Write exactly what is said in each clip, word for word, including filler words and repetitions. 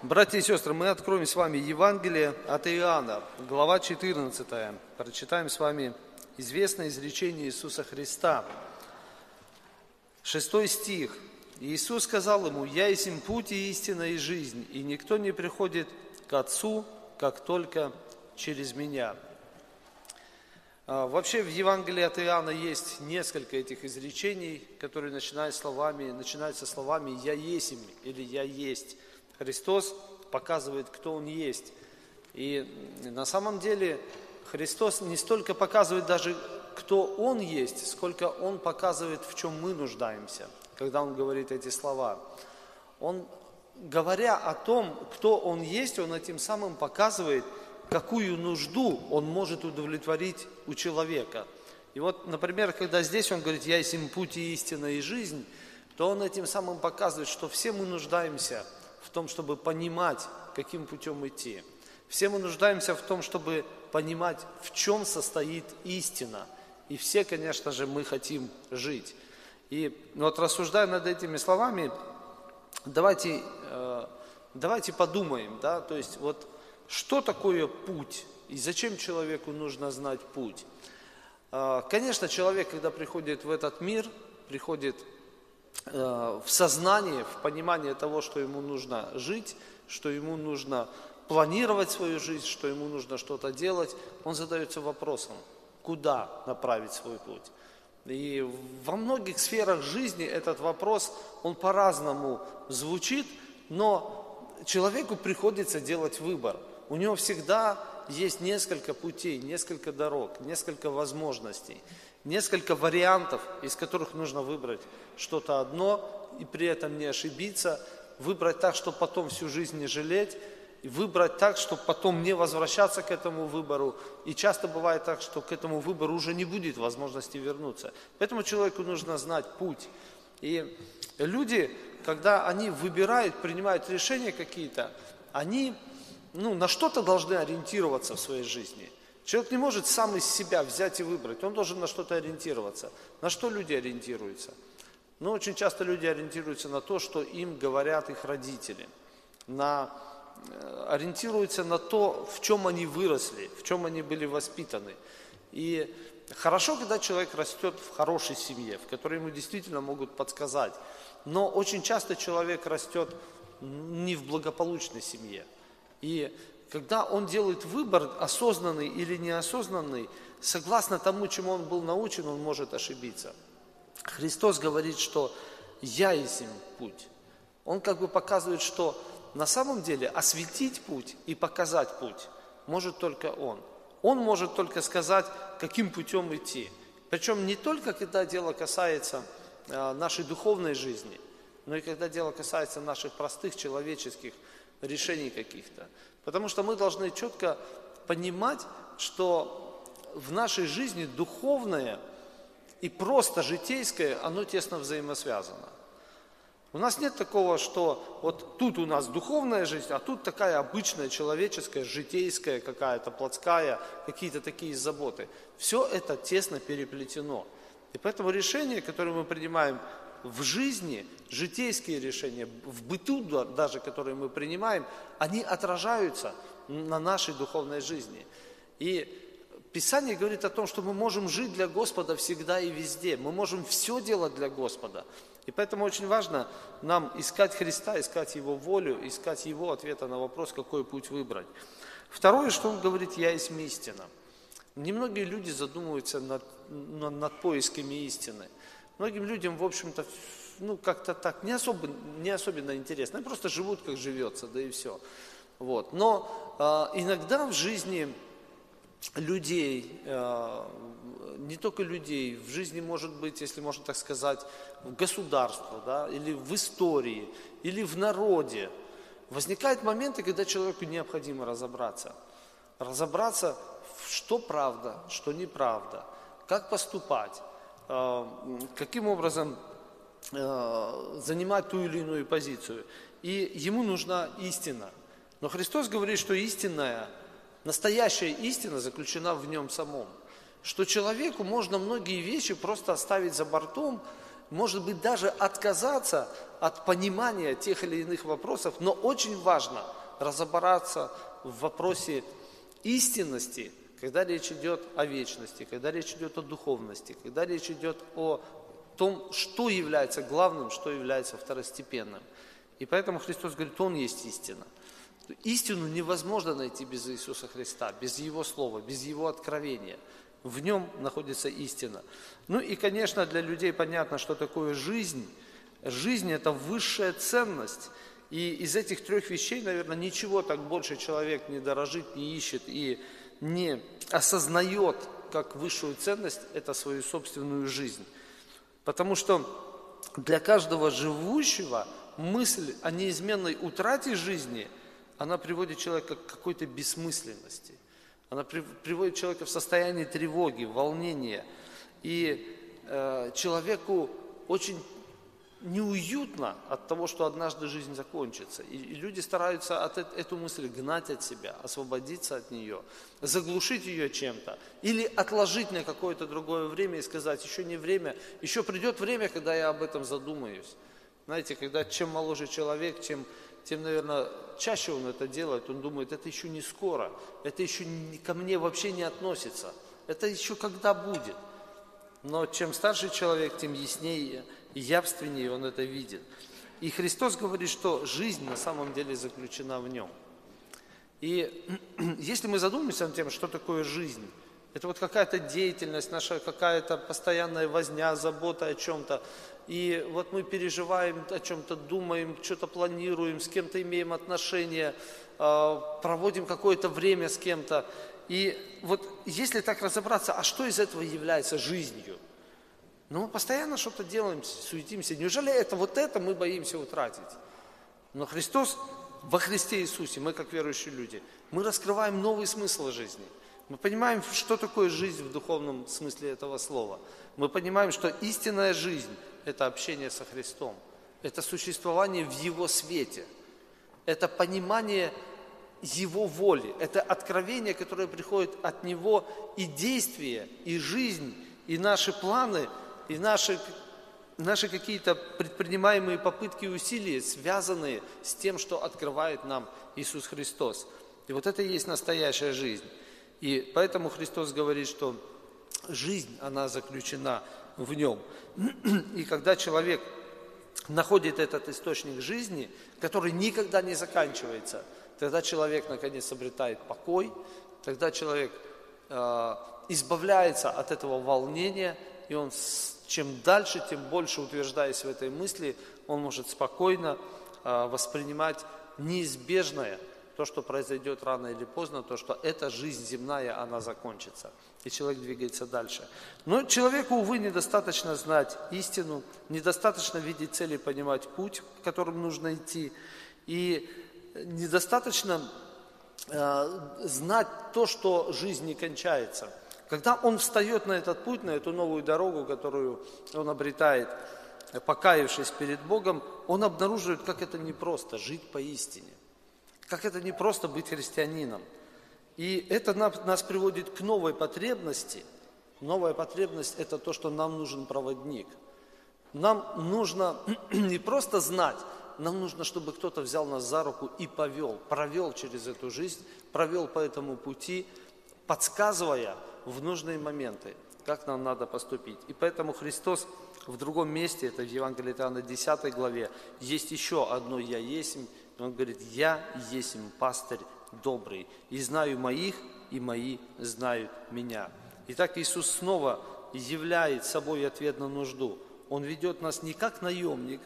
Братья и сестры, мы откроем с вами Евангелие от Иоанна, глава четырнадцатая. Прочитаем с вами известное изречение Иисуса Христа. Шестой стих. Иисус сказал ему: «Я есть путь и истина и жизнь, и никто не приходит к Отцу, как только через Меня». Вообще в Евангелии от Иоанна есть несколько этих изречений, которые начинают словами, начинаются словами «Я есмь» или «Я есть». Христос показывает, кто Он есть. И на самом деле Христос не столько показывает даже, кто Он есть, сколько Он показывает, в чем мы нуждаемся, когда Он говорит эти слова. Он, говоря о том, кто Он есть, Он этим самым показывает, какую нужду Он может удовлетворить у человека. И вот, например, когда здесь Он говорит: «Я есть путь и истина и жизнь», то Он этим самым показывает, что все мы нуждаемся в том, чтобы понимать, каким путем идти. Все мы нуждаемся в том, чтобы понимать, в чем состоит истина. И все, конечно же, мы хотим жить. И вот рассуждая над этими словами, давайте, давайте подумаем, да, то есть вот что такое путь и зачем человеку нужно знать путь. Конечно, человек, когда приходит в этот мир, приходит в сознание, в понимание того, что ему нужно жить, что ему нужно планировать свою жизнь, что ему нужно что-то делать, он задается вопросом, куда направить свой путь. И во многих сферах жизни этот вопрос, он по-разному звучит, но человеку приходится делать выбор. У него всегда есть несколько путей, несколько дорог, несколько возможностей, несколько вариантов, из которых нужно выбрать что-то одно и при этом не ошибиться, выбрать так, чтобы потом всю жизнь не жалеть, и выбрать так, чтобы потом не возвращаться к этому выбору. И часто бывает так, что к этому выбору уже не будет возможности вернуться. Поэтому человеку нужно знать путь. И люди, когда они выбирают, принимают решения какие-то, они ну, на что-то должны ориентироваться в своей жизни. Человек не может сам из себя взять и выбрать, он должен на что-то ориентироваться. На что люди ориентируются? Ну, очень часто люди ориентируются на то, что им говорят их родители, на, ориентируются на то, в чем они выросли, в чем они были воспитаны. И хорошо, когда человек растет в хорошей семье, в которой ему действительно могут подсказать, но очень часто человек растет не в благополучной семье. И когда он делает выбор, осознанный или неосознанный, согласно тому, чему он был научен, он может ошибиться. Христос говорит, что «Я есть путь». Он как бы показывает, что на самом деле осветить путь и показать путь может только Он. Он может только сказать, каким путем идти. Причем не только, когда дело касается нашей духовной жизни, но и когда дело касается наших простых человеческих решений каких-то. Потому что мы должны четко понимать, что в нашей жизни духовное и просто житейское, оно тесно взаимосвязано. У нас нет такого, что вот тут у нас духовная жизнь, а тут такая обычная человеческая, житейская какая-то, плотская, какие-то такие заботы. Все это тесно переплетено. И поэтому решения, которые мы принимаем в жизни, житейские решения, в быту даже, которые мы принимаем, они отражаются на нашей духовной жизни. И Писание говорит о том, что мы можем жить для Господа всегда и везде. Мы можем все делать для Господа. И поэтому очень важно нам искать Христа, искать Его волю, искать Его ответа на вопрос, какой путь выбрать. Второе, что Он говорит: «Я есть истина». Немногие люди задумываются над, над, над поисками истины. Многим людям, в общем-то, ну, как-то так, не, особо, не особенно интересно. Они просто живут, как живется, да и все. Вот. Но э, иногда в жизни людей, э, не только людей, в жизни может быть, если можно так сказать, в государстве, да, или в истории, или в народе, возникают моменты, когда человеку необходимо разобраться. Разобраться, что правда, что неправда, как поступать, каким образом занимать ту или иную позицию. И ему нужна истина. Но Христос говорит, что истинная, настоящая истина заключена в нем самом. Что человеку можно многие вещи просто оставить за бортом может быть, даже отказаться от понимания тех или иных вопросов, но очень важно разобраться в вопросе истинности, когда речь идет о вечности, когда речь идет о духовности, когда речь идет о том, что является главным, что является второстепенным. И поэтому Христос говорит, Он есть истина. Истину невозможно найти без Иисуса Христа, без Его Слова, без Его откровения. В Нем находится истина. Ну и, конечно, для людей понятно, что такое жизнь. Жизнь – это высшая ценность. И из этих трех вещей, наверное, ничего так больше человек не дорожит, не ищет и не осознает, как высшую ценность – это свою собственную жизнь. Потому что для каждого живущего мысль о неизменной утрате жизни, она приводит человека к какой-то бессмысленности. Она приводит человека в состояние тревоги, волнения. И э, человеку очень неуютно от того, что однажды жизнь закончится. И, и люди стараются от, эту мысль гнать от себя, освободиться от нее, заглушить ее чем-то. Или отложить на какое-то другое время и сказать, еще не время, еще придет время, когда я об этом задумаюсь. Знаете, когда чем моложе человек, чем, тем, наверное, чаще он это делает, он думает, это еще не скоро, это еще не, ко мне вообще не относится, это еще когда будет. Но чем старше человек, тем яснее и явственнее он это видит. И Христос говорит, что жизнь на самом деле заключена в Нем. И если мы задумаемся над тем, что такое жизнь, это вот какая-то деятельность наша, какая-то постоянная возня, забота о чем-то. И вот мы переживаем о чем-то, думаем, что-то планируем, с кем-то имеем отношения, проводим какое-то время с кем-то. И вот если так разобраться, а что из этого является жизнью? Ну, мы постоянно что-то делаем, суетимся. Неужели это, вот это мы боимся утратить? Но Христос, во Христе Иисусе, мы как верующие люди, мы раскрываем новый смысл жизни. Мы понимаем, что такое жизнь в духовном смысле этого слова. Мы понимаем, что истинная жизнь – это общение со Христом. Это существование в Его свете. Это понимание Его воли. Это откровение, которое приходит от Него, и действие, и жизнь, и наши планы, и наши, наши какие-то предпринимаемые попытки и усилия, связанные с тем, что открывает нам Иисус Христос. И вот это и есть настоящая жизнь. И поэтому Христос говорит, что жизнь, она заключена в Нем. И когда человек находит этот источник жизни, который никогда не заканчивается, тогда человек, наконец, обретает покой, тогда человек э, избавляется от этого волнения, и он, чем дальше, тем больше, утверждаясь в этой мысли, он может спокойно э, воспринимать неизбежное, то, что произойдет рано или поздно, то, что эта жизнь земная, она закончится. И человек двигается дальше. Но человеку, увы, недостаточно знать истину, недостаточно видеть цели и понимать путь, которым нужно идти. И недостаточно э, знать то, что жизнь не кончается. Когда он встает на этот путь, на эту новую дорогу, которую он обретает, покаявшись перед Богом, он обнаруживает, как это непросто жить поистине. Как это не просто быть христианином. И это нас приводит к новой потребности. Новая потребность – это то, что нам нужен проводник. Нам нужно не просто знать, нам нужно, чтобы кто-то взял нас за руку и повел, провел через эту жизнь, провел по этому пути, подсказывая в нужные моменты, как нам надо поступить. И поэтому Христос в другом месте, это в Евангелии от Иоанна десятой главе, есть еще одно «Я есмь». Он говорит, я есмь пастырь добрый, и знаю моих, и мои знают меня. Итак, Иисус снова являет собой ответ на нужду. Он ведет нас не как наемник,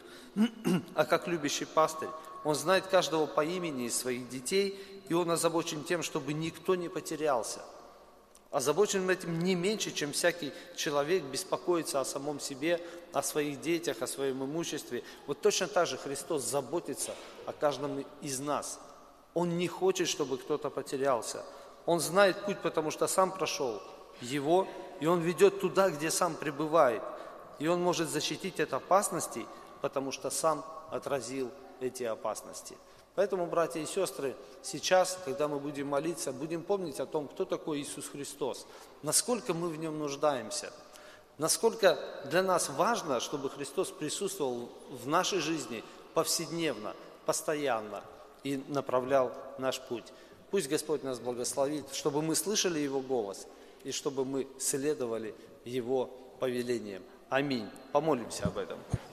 а как любящий пастырь. Он знает каждого по имени из своих детей, и Он озабочен тем, чтобы никто не потерялся. Озабочен этим не меньше, чем всякий человек беспокоится о самом себе, о своих детях, о своем имуществе. Вот точно так же Христос заботится о каждом из нас. Он не хочет, чтобы кто-то потерялся. Он знает путь, потому что сам прошел его, и Он ведет туда, где сам пребывает. И Он может защитить от опасностей, потому что сам отразил эти опасности. Поэтому, братья и сестры, сейчас, когда мы будем молиться, будем помнить о том, кто такой Иисус Христос, насколько мы в Нем нуждаемся, Насколько для нас важно, чтобы Христос присутствовал в нашей жизни повседневно, постоянно и направлял наш путь. Пусть Господь нас благословит, чтобы мы слышали Его голос и чтобы мы следовали Его повелениям. Аминь. Помолимся об этом.